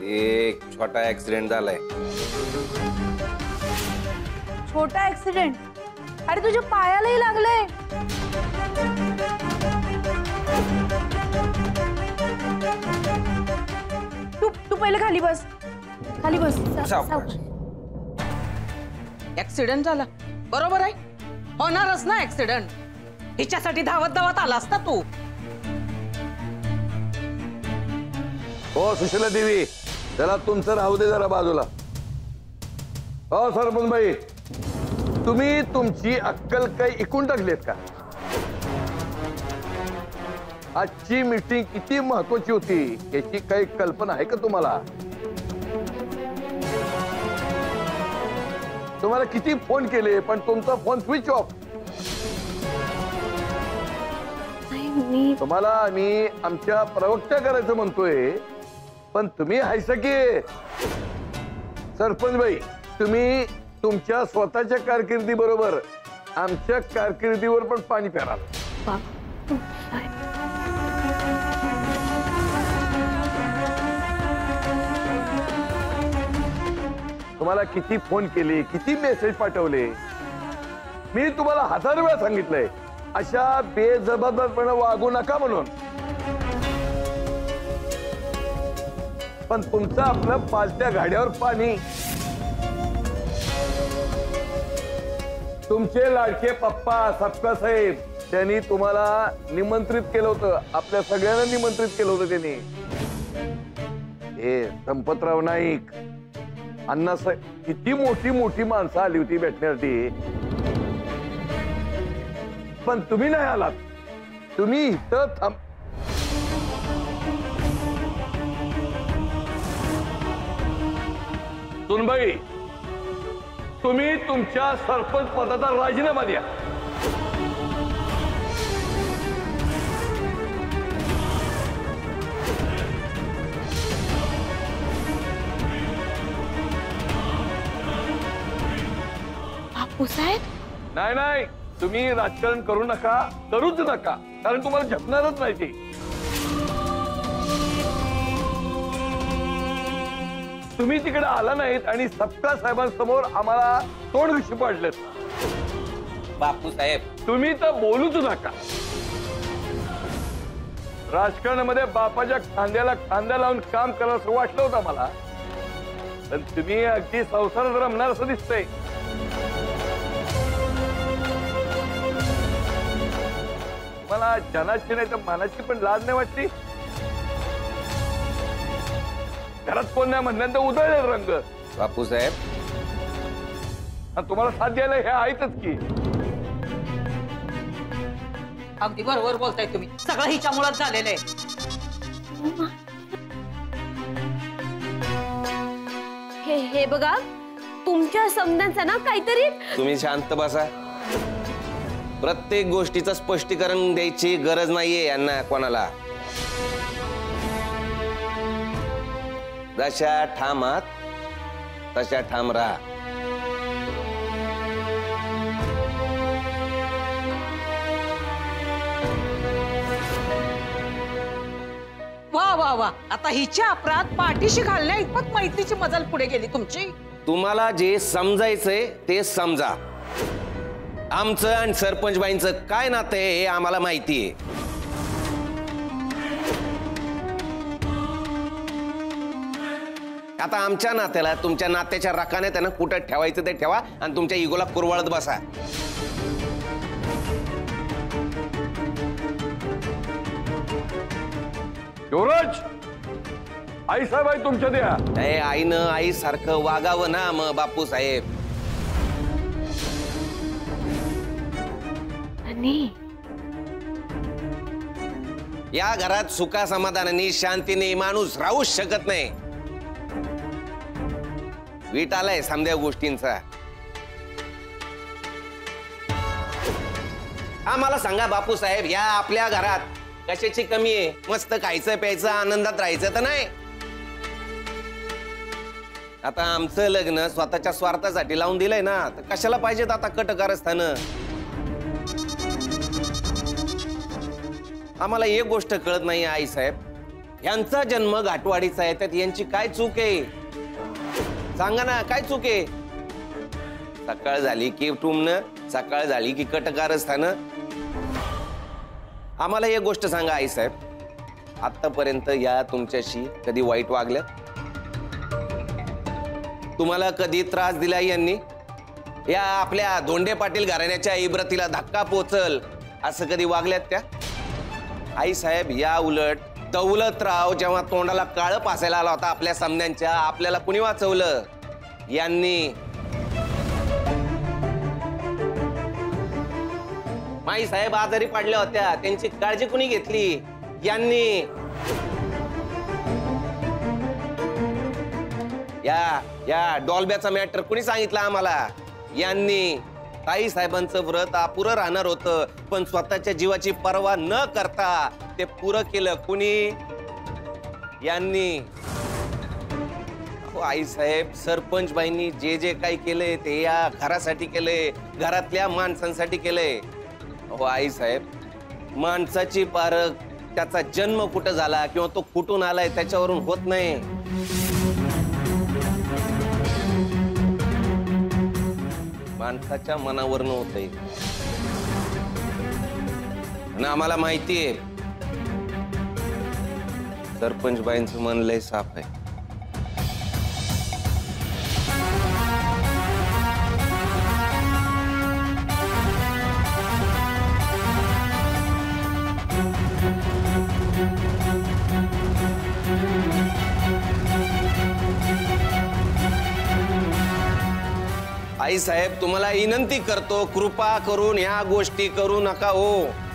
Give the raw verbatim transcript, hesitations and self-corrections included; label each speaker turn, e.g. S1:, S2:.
S1: एक छोटा ऍक्सिडेंट झालाय।
S2: छोटा ऍक्सिडेंट? अरे तुझ्या पायालाही लागलंय। तू तू पहिले खाली बस, खाली बस।
S3: ऍक्सिडेंट झाला बरोबर आहे, होणारच ना ऍक्सिडेंट। हिच्यासाठी धावत धावत आलास ना तू।
S4: हो सुशीला देवी, जरा तुमचं राहू दे जरा बाजूला। हो सरपंच बाई, तुम्ही तुमची अक्कल काही इकून टाकलीत का? आजची मीटिंग किती महत्वाची होती याची काही कल्पना आहे का तुम्हाला? तुम्हाला किती फोन केले पण तुमचा फोन स्विच ऑफ। तुम्हाला आम्ही आमच्या प्रवक्त्या करायचं म्हणतोय पण तुम्ही हायसा की सरपंच बाई, तुम्ही तुमच्या स्वतःच्या कारकिर्दी बरोबर आमच्या कारकिर्दीवर पण पाणी फेराल। तुम्हाला किती फोन केले, किती मेसेज पाठवले, मी तुम्हाला हजार वेळा सांगितलंय अशा बेजबाबदारपणे वागू नका म्हणून। पण तुमचं आपलं पालत्या गाड्यावर पाणी। तुमचे लाडके पप्पा सपका साहेब त्यांनी तुम्हाला निमंत्रित केलं होतं, आपल्या सगळ्यांना निमंत्रित केलं होतं त्यांनी। हे संपतराव नाईक, अण्णासाहेब, किती मोठी मोठी माणसं आली होती भेटण्यासाठी, पण तुम्ही नाही आलात। तुम्ही इथं थांब। सुनबाई, तुम्ही तुमच्या सरपंच पदाचा राजीनामा द्या।
S2: बापू साहेब,
S4: नाही नाही, तुम्ही राजकारण करू नका, करूच नका, कारण तुम्हाला झेपणारच नाही ते। तुम्ही तिकडे आला नाहीत आणि सपका साहेबांसमोर आम्हाला तोंड विषय पाडलेत।
S1: बापू साहेब,
S4: तुम्ही तर बोलूच नका। राजकारणामध्ये बापाच्या खांद्याला खांद्या लावून काम करायचं वाटलं होतं मला, पण तुम्ही अगदी संसारात रमणार असं दिसतंय। मला जनाची नाही तर मनाची पण लाज नाही वाटली। घरात कोण नाही म्हणल्यानंतर उधळले रंग।
S1: बापू साहेब,
S4: तुम्हाला साथ द्यायला हे आहेतच की।
S3: अगदी बरोबर बोलताय तुम्ही, सगळं हिच्यामुळेच झालेलं आहे।
S2: हे हे बघा, तुमच्या समजांचं ना काहीतरी।
S1: तुम्ही शांत बसा। प्रत्येक गोष्टीचं स्पष्टीकरण द्यायची गरज नाहीये यांना कोणाला। जशा ठामात तशा ठाम राहा।
S3: वा वा वा, आता हिच्या अपराध पाठीशी घालण्या इतपत मैत्रीची मजल पुढे गेली तुमची।
S1: तुम्हाला जे समजायचंय ते समजा। आमचं आणि सरपंच बाईंचं काय नातं आहे हे आम्हाला माहिती आहे। आता आमच्या नात्याला तुमच्या नात्याच्या राखाने त्यांना कुठं ठेवायचं ते ठेवा आणि तुमच्या इगोला कुरवाळत बसा।
S4: युवराज, आई साहेब आई तुमच्या द्या।
S1: नाही, आईनं आई सारखं वागावं ना मग बापू साहेब। या घरात सुखा समाधानाने शांतीने माणूस राहूच शकत नाही। वीट आलाय समद्या गोष्टींचा। आम्हाला सांगा बापू साहेब, या आपल्या घरात कशाची कमी आहे? मस्त खायचं प्यायचं आनंदात राहायचं तर नाही। आता आमचं लग्न स्वतःच्या स्वार्थासाठी लावून दिलंय ना, तर कशाला पाहिजेत आता कटकारस्थान? आम्हाला एक गोष्ट कळत नाही आई साहेब, यांचा जन्म घाटवाडीचा आहे, त्यात यांची काय चूक आहे? सांगा ना, काय चूक आहे? सकाळ झाली की टुमणं, सकाळ झाली की कटकारस्थान. आम्हाला एक गोष्ट सांगा आई साहेब, आतापर्यंत या तुमच्याशी कधी वाईट वागल्या? तुम्हाला कधी त्रास दिला यांनी? या आपल्या धोंडे पाटील घराण्याच्या इब्रतीला धक्का पोचल असं कधी वागल्यात त्या? आई साहेब, या उलट दौलतराव जेव्हा तोंडाला काळ पासायला आला होता आपल्या सामन्यांच्या, आपल्याला कुणी वाचवलं? यांनी. माई साहेब आजारी पडल्या होत्या, त्यांची काळजी कुणी घेतली? यांनी. या या डॉल्ब्याचा मॅटर कुणी सांगितलं आम्हाला? यांनी. ताई साहेबांचं व्रत अपुरं राहणार होतं, पण स्वतःच्या जीवाची पर्वा न करता ते पुरं केलं कुणी? यांनी. आई साहेब, सरपंच बाईंनी जे जे काही केले ते या घरासाठी केले, घरातल्या माणसांसाठी केले. हो आई साहेब, माणसाची पारख त्याचा जन्म कुठं झाला किंवा तो कुठून आलाय त्याच्यावरून होत नाही. माणसाच्या मनावरनं होतंय. आणि आम्हाला माहितीये सरपंच बाईंचं मन लय साफ आहे. आई साहेब, तुम्हाला विनंती करतो, कृपा करून ह्या गोष्टी करू नका हो.